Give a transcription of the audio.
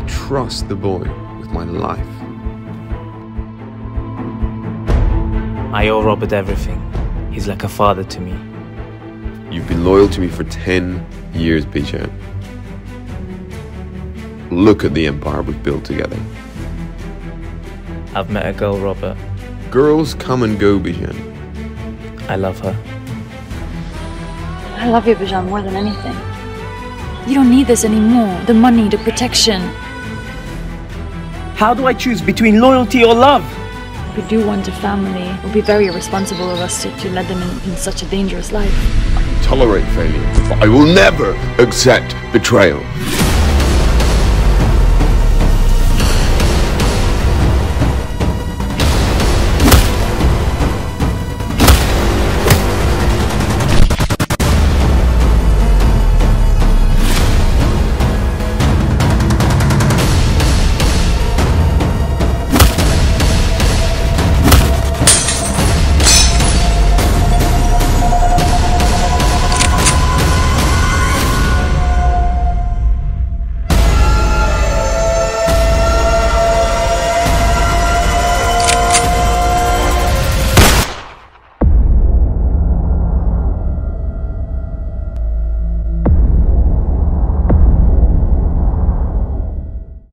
trust the boy with my life. I owe Robert everything. He's like a father to me. You've been loyal to me for 10 years, Bizhan. Look at the empire we've built together. I've met a girl, Robert. Girls come and go, Bizhan. I love her. I love you, Bizhan, more than anything. You don't need this anymore. The money, the protection. How do I choose between loyalty or love? If we do want a family, it would be very irresponsible of us to let them in such a dangerous life. I can tolerate failure, but I will never accept betrayal.